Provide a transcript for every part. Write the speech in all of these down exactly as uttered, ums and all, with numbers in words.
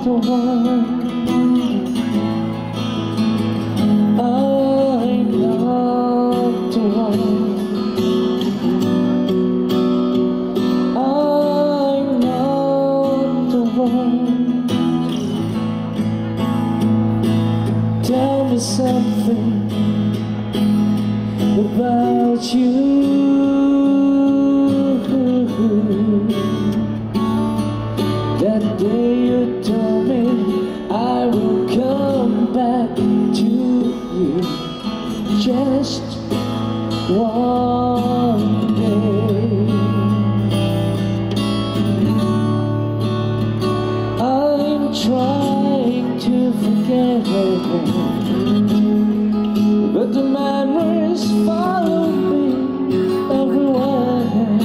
the one. I'm not the one. I'm not the one. Tell me something about you. That day you told me I will come back to you. Just one day. I'm trying to forget her, but the memories follow me everywhere.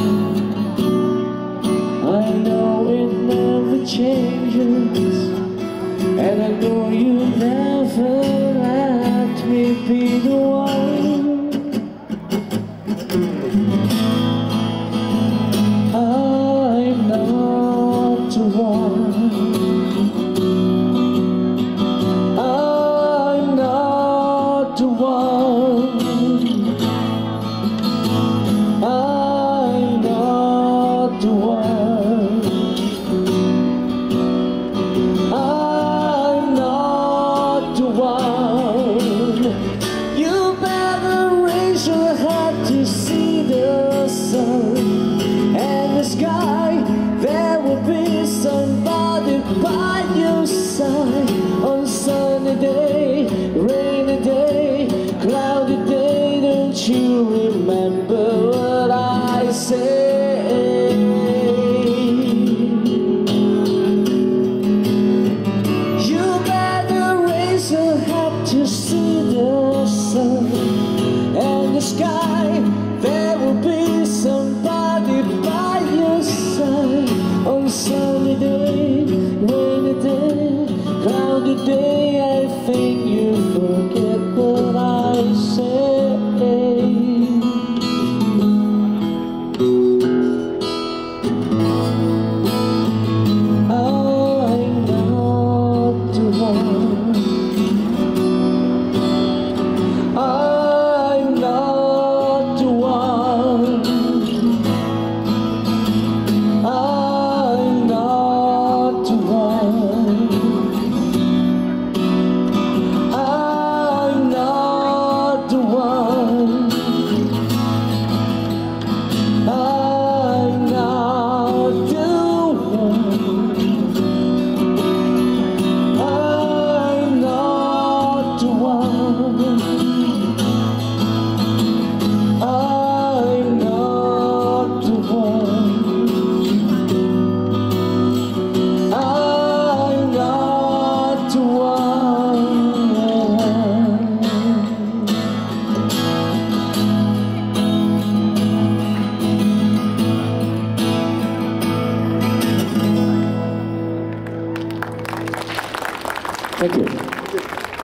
I know it never changes, and I know you never let me be the one. I'm not the one. I'm not the one. I'm not the one. I'm not the one. You better raise your head to see the sun and the sky. There will be somebody by your side on sunny day, rainy day, cloudy day. Don't you remember what I say? You better raise your head to see the sun and the sky. There will be somebody by your side on sunny day, rainy day, cloudy day. I think you forget what I say. I'm not the one.